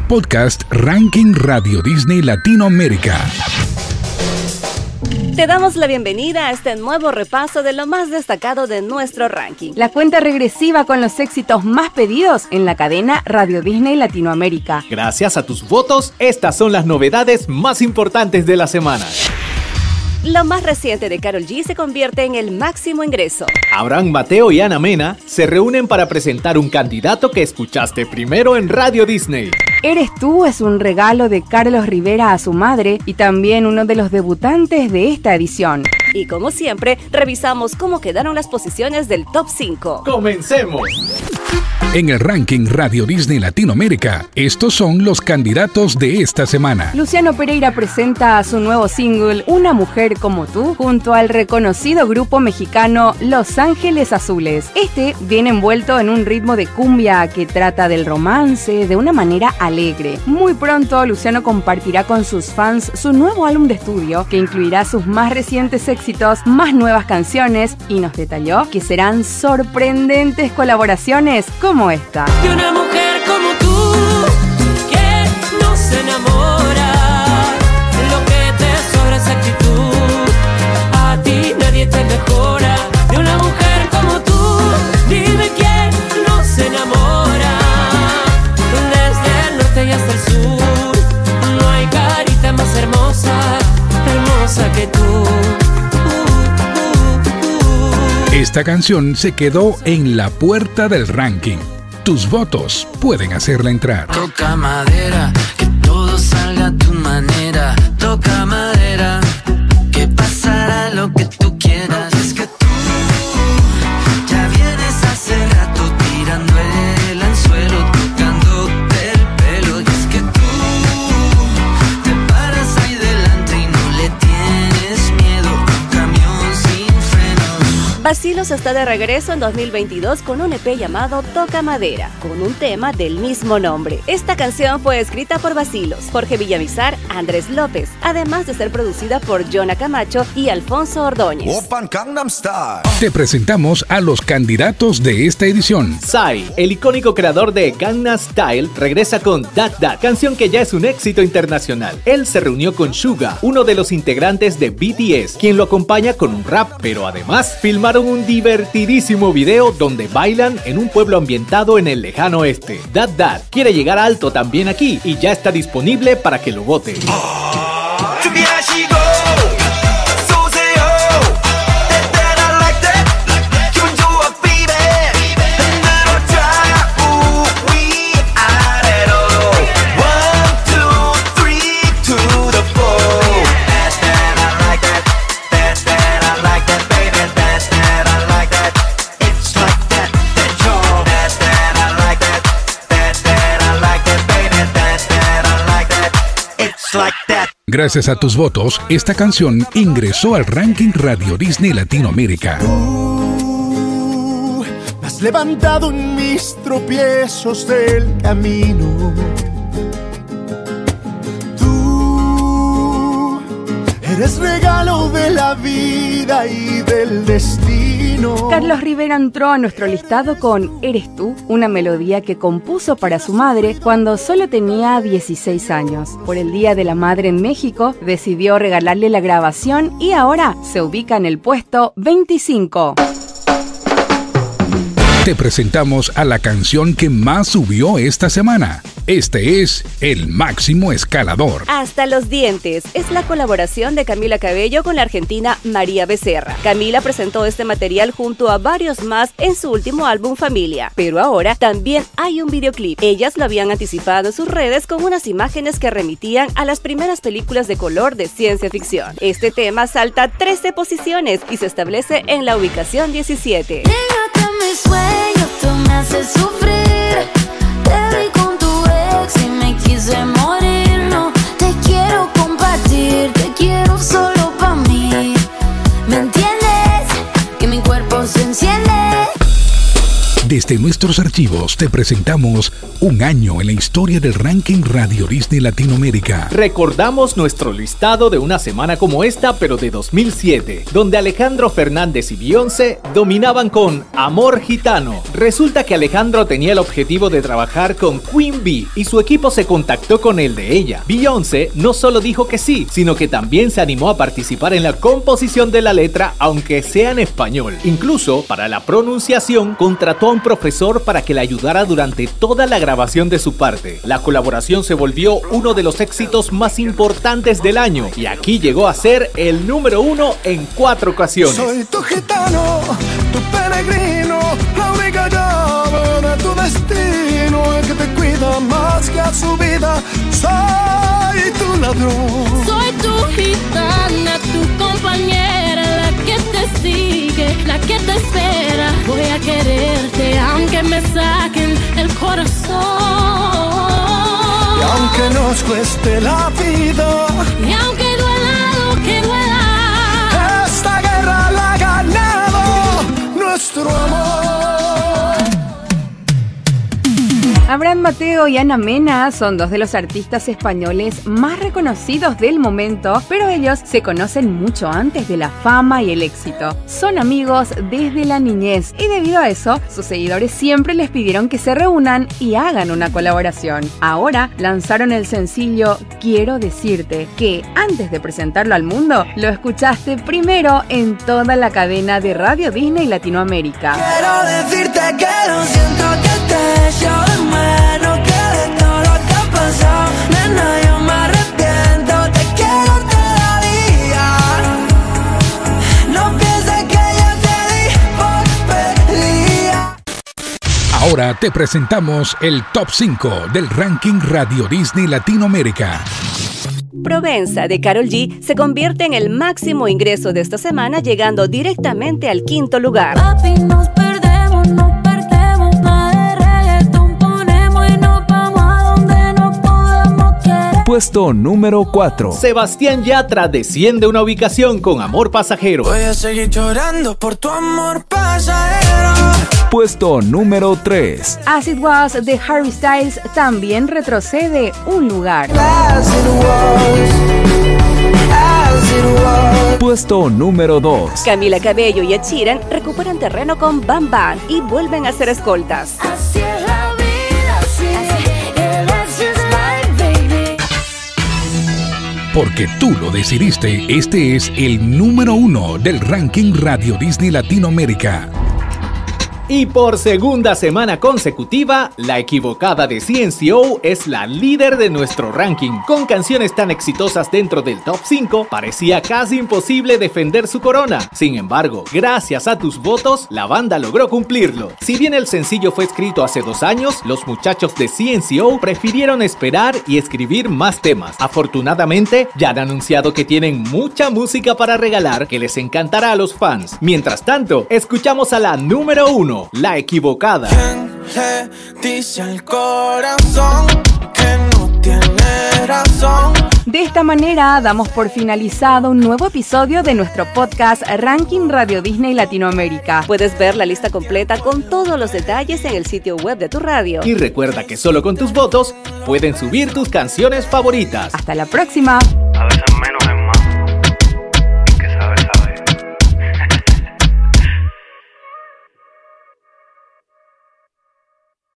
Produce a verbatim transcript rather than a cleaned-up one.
podcast Ranking Radio Disney Latinoamérica. Te damos la bienvenida a este nuevo repaso de lo más destacado de nuestro ranking. La cuenta regresiva con los éxitos más pedidos en la cadena Radio Disney Latinoamérica. Gracias a tus votos, estas son las novedades más importantes de la semana. Lo más reciente de Karol G se convierte en el máximo ingreso. Abraham Mateo y Ana Mena se reúnen para presentar un candidato que escuchaste primero en Radio Disney. Eres tú es un regalo de Carlos Rivera a su madre y también uno de los debutantes de esta edición. Y como siempre, revisamos cómo quedaron las posiciones del top cinco. ¡Comencemos! En el ranking Radio Disney Latinoamérica, estos son los candidatos de esta semana. Luciano Pereira presenta su nuevo single, Una Mujer Como Tú, junto al reconocido grupo mexicano Los Ángeles Azules. Este viene envuelto en un ritmo de cumbia que trata del romance de una manera alegre. Muy pronto, Luciano compartirá con sus fans su nuevo álbum de estudio, que incluirá sus más recientes éxitos, más nuevas canciones, y nos detalló que serán sorprendentes colaboraciones como esta. De una mujer como tú, que no se enamora, lo que te sobra es actitud, a ti nadie te mejora. De una mujer como tú, dime quién no se enamora, desde el norte y hasta el sur, no hay carita más hermosa, hermosa que tú. Esta canción se quedó en la puerta del ranking. Tus votos pueden hacerla entrar. Toca madera, que todo salga a tu manera. Toca madera, que pasará lo que tú quieras. Es que tú ya vienes hace rato tirando el anzuelo, tocándote el pelo. Y es que tú te paras ahí delante y no le tienes miedo. Un camión sin frenos. Bacilos está de regreso en dos mil veintidós con un E P llamado Toca Madera, con un tema del mismo nombre. Esta canción fue escrita por Bacilos, Jorge Villamizar, Andrés López, además de ser producida por Jonah Camacho y Alfonso Ordóñez. Te presentamos a los candidatos de esta edición. Psy, el icónico creador de Gangnam Style, regresa con That That, canción que ya es un éxito internacional. Él se reunió con Suga, uno de los integrantes de B T S, quien lo acompaña con un rap, pero además filmaron un divertidísimo video donde bailan en un pueblo ambientado en el lejano oeste. That That quiere llegar alto también aquí y ya está disponible para que lo voten. Gracias a tus votos, esta canción ingresó al ranking Radio Disney Latinoamérica. Tú me has levantado en mis tropiezos del camino. Tú eres regalo de la vida y del destino. Carlos Rivera entró a nuestro listado con Eres tú, una melodía que compuso para su madre cuando solo tenía dieciséis años. Por el Día de la Madre en México, decidió regalarle la grabación y ahora se ubica en el puesto veinticinco. Te presentamos a la canción que más subió esta semana. Este es El Máximo Escalador. Hasta los dientes es la colaboración de Camila Cabello con la argentina María Becerra. Camila presentó este material junto a varios más en su último álbum Familia, pero ahora también hay un videoclip. Ellas lo habían anticipado en sus redes con unas imágenes que remitían a las primeras películas de color de ciencia ficción. Este tema salta trece posiciones y se establece en la ubicación diecisiete. Llegate a mis sueños, tú me haces sufrir. Te vi con tu ex y me quise morir. No te quiero compartir, te quiero solo pa' mí. ¿Me entiendes? Que mi cuerpo se enciende. Desde nuestros archivos te presentamos un año en la historia del ranking Radio Disney Latinoamérica. Recordamos nuestro listado de una semana como esta, pero de dos mil siete, donde Alejandro Fernández y Beyoncé dominaban con Amor Gitano. Resulta que Alejandro tenía el objetivo de trabajar con Queen Bee y su equipo se contactó con el de ella. Beyoncé no solo dijo que sí, sino que también se animó a participar en la composición de la letra, aunque sea en español. Incluso, para la pronunciación, contrató a un profesor para que le ayudara durante toda la grabación de su parte. La colaboración se volvió uno de los éxitos más importantes del año y aquí llegó a ser el número uno en cuatro ocasiones. Soy tu gitano, tu peregrino, la única llave de tu destino, el que te cuida más que a su vida. Soy tu ladrón. Soy tu gitana, tu compañera, la que te sigue, la que te espera. Voy a quererte aunque me saquen el corazón. Y aunque nos cueste la vida, y aunque duela lo que duela, esta guerra la ha ganado nuestro amor. Abraham Mateo y Ana Mena son dos de los artistas españoles más reconocidos del momento, pero ellos se conocen mucho antes de la fama y el éxito. Son amigos desde la niñez y debido a eso, sus seguidores siempre les pidieron que se reúnan y hagan una colaboración. Ahora lanzaron el sencillo Quiero Decirte, que antes de presentarlo al mundo, lo escuchaste primero en toda la cadena de Radio Disney Latinoamérica. Quiero decirte que lo siento, que te echo de menos, que de todo lo que ha pasado, nena, yo me arrepiento, te quiero todavía. No pienses que yo te di por pelea. Ahora te presentamos el Top cinco del ranking Radio Disney Latinoamérica. Provenza de Karol G se convierte en el máximo ingreso de esta semana, llegando directamente al quinto lugar. Papi, nos perdemos, nos perdemos, más de reggaetón ponemos y nos vamos a donde no podamos querer. Puesto número cuatro. Sebastián Yatra desciende una ubicación con Amor Pasajero. Voy a seguir llorando por tu amor pasajero. Puesto número tres. As It Was de Harry Styles también retrocede un lugar. As it was, as it was. Puesto número dos. Camila Cabello y Ed Sheeran recuperan terreno con Bam Bam y vuelven a ser escoltas. Así es la vida, así es, that's just life, baby. Porque tú lo decidiste, este es el número uno del ranking Radio Disney Latinoamérica. Y por segunda semana consecutiva, La Equivocada de C N C O es la líder de nuestro ranking. Con canciones tan exitosas dentro del top cinco, parecía casi imposible defender su corona. Sin embargo, gracias a tus votos, la banda logró cumplirlo. Si bien el sencillo fue escrito hace dos años, los muchachos de C N C O prefirieron esperar y escribir más temas. Afortunadamente, ya han anunciado que tienen mucha música para regalar que les encantará a los fans. Mientras tanto, escuchamos a la número uno. La Equivocada. ¿Quién le dice al corazón que no tiene razón? De esta manera damos por finalizado un nuevo episodio de nuestro podcast Ranking Radio Disney Latinoamérica. Puedes ver la lista completa con todos los detalles en el sitio web de tu radio. Y recuerda que solo con tus votos pueden subir tus canciones favoritas. Hasta la próxima. A veces menos